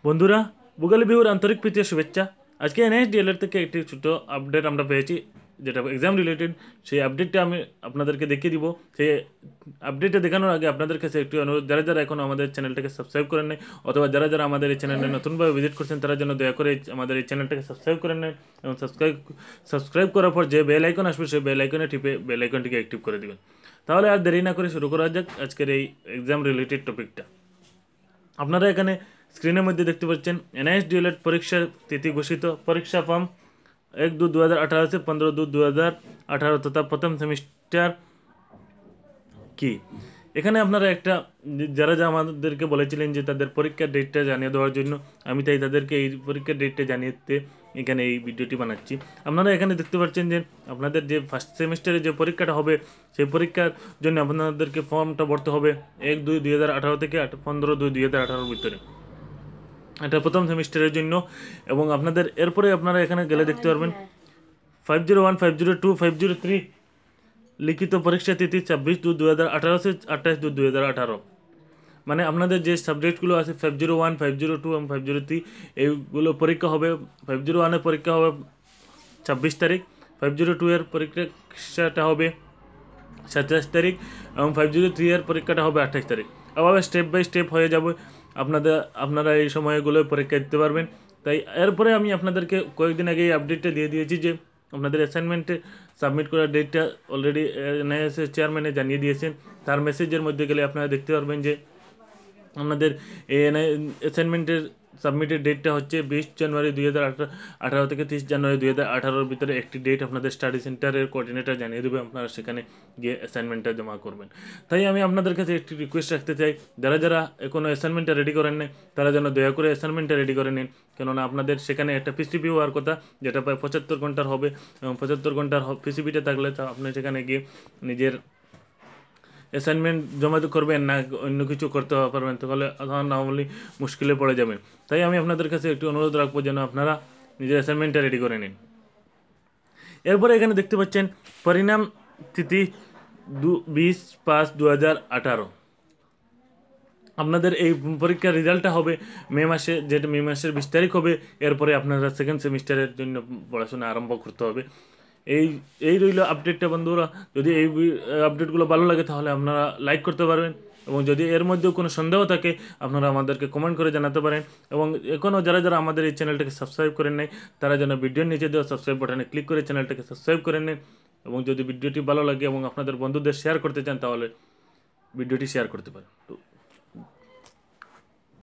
বন্ধুরা, ভোগালী বিহুর আন্তরিক প্রীতি ও শুভেচ্ছা। আজকে এনএস ডিএলএড থেকে একটি ছোট আপডেট আমরা পেয়েছি, যেটা এক্সাম রিলেটেড। সেই আপডেটটা আমি আপনাদেরকে দেখিয়ে দিব। সেই আপডেটটা দেখানোর আগে আপনাদের কাছে একটি অনুরোধ, যারা যারা এখনও আমাদের চ্যানেলটাকে সাবস্ক্রাইব করেন নাই, অথবা যারা যারা আমাদের এই চ্যানেলে নতুনভাবে ভিজিট করছেন, তারা যেন দয়া করে আমাদের এই চ্যানেলটাকে সাবস্ক্রাইব করে নেন এবং সাবস্ক্রাইব করার পর যে বেল আইকন আসবে, সেই বেল আইকনে টিপে বেল আইকনটিকে অ্যাক্টিভ করে দেবেন। তাহলে আর দেরি না করে শুরু করা যাক আজকের এই এক্সাম রিলেটেড টপিকটা। আপনারা এখানে স্ক্রিনের মধ্যে দেখতে পাচ্ছেন এনআইএস ডিএলএড পরীক্ষার তিথি ঘোষিত। পরীক্ষা ফর্ম 1-2-2018 से 15-2-2018 তথা প্রথম সেমিস্টার কি। এখানে আপনারা একটা যারা যা আমাদেরকে বলেছিলেন যে তাদের পরীক্ষার ডেটটা জানিয়ে দেওয়ার জন্য, আমি তাই তাদেরকে এই পরীক্ষার ডেটটা জানিয়ে এখানে এই ভিডিওটি বানাচ্ছি। আপনারা এখানে দেখতে পাচ্ছেন যে আপনাদের যে ফার্স্ট সেমিস্টারে যে পরীক্ষাটা হবে, সেই পরীক্ষার জন্য আপনাদেরকে ফর্মটা ভরতে হবে 1-2-2018 থেকে 15-2-2018 ভিতরে। এটা প্রথম সেমিস্টারের জন্য। এবং আপনাদের এরপরে আপনারা এখানে গেলে দেখতে পারবেন 501, 502, 503 লিখিত পরীক্ষা তিথি 26-2-2018 से 28-2-2018। মানে আপনাদের যে সাবজেক্টগুলো আছে 501, 502 এবং 503, এইগুলো পরীক্ষা হবে। 501 এর পরীক্ষা হবে 26 তারিখ, 502 এর পরীক্ষাটা হবে 27 তারিখ এবং 503 এর পরীক্ষাটা হবে 28 তারিখ। এভাবে স্টেপ বাই স্টেপ হয়ে যাবে। আপনারা এই সময়গুলো পরীক্ষা দিতে পারবেন। তাই এরপরে আমি আপনাদেরকে কয়েকদিন আগে এই আপডেটটা দিয়ে দিয়েছি যে আপনাদের অ্যাসাইনমেন্টে সাবমিট করার ডেটটা অলরেডি এনআইএসের চেয়ারম্যানে জানিয়ে দিয়েছেন। তার মেসেজের মধ্যে গেলে আপনারা দেখতে পারবেন যে আপনাদের অ্যাসাইনমেন্টের সাবমিটের ডেটটা হচ্ছে 20 জানুয়ারি 2018 থেকে 30 জানুয়ারি 2018 ভিতরে একটি ডেট আপনাদের স্টাডি সেন্টারের কোঅর্ডিনেটর জানিয়ে দেবে। আপনারা সেখানে গিয়ে অ্যাসাইনমেন্টটা জমা করবেন। তাই আমি আপনাদের কাছে একটি রিকোয়েস্ট রাখতে চাই, যারা যারা এখনও অ্যাসাইনমেন্টটা রেডি করেন নাই, তারা যেন দয়া করে অ্যাসাইনমেন্টটা রেডি করে নিন। কেননা আপনাদের সেখানে একটা পিসিবি হওয়ার কথা, যেটা প্রায় 75 ঘন্টার হবে। এবং 75 ঘন্টার পিসিবিটা থাকলে তা আপনি সেখানে গিয়ে নিজের অ্যাসাইনমেন্ট জমা করবেন না অন্য কিছু করতে পারবেন, তাহলে না হলে মুশকিলে পড়ে যাবেন। তাই আমি আপনাদের কাছে একটু অনুরোধ রাখবো যেন আপনারা নিজের অ্যাসাইনমেন্টটা রেডি করে নিন। এরপরে এখানে দেখতে পাচ্ছেন পরিণাম তিথি 20-5-2018। আপনাদের এই পরীক্ষার রেজাল্টটা হবে মে মাসে, যেটা মে মাসের 20 তারিখ হবে। এরপরে আপনারা সেকেন্ড সেমিস্টারের জন্য পড়াশোনা আরম্ভ করতে হবে। এই রইল আপডেটটা বন্ধুরা। যদি এই আপডেটগুলো ভালো লাগে তাহলে আপনারা লাইক করতে পারবেন, এবং যদি এর মধ্যেও কোনো সন্দেহ থাকে আপনারা আমাদেরকে কমেন্ট করে জানাতে পারেন। এবং এখনও যারা যারা আমাদের এই চ্যানেলটাকে সাবস্ক্রাইব করেন নাই, তারা যেন ভিডিওর নিচে দেওয়া সাবস্ক্রাইব বাটনে ক্লিক করে চ্যানেলটাকে সাবস্ক্রাইব করে নেন। এবং যদি ভিডিওটি ভালো লাগে এবং আপনাদের বন্ধুদের শেয়ার করতে চান, তাহলে ভিডিওটি শেয়ার করতে পারেন।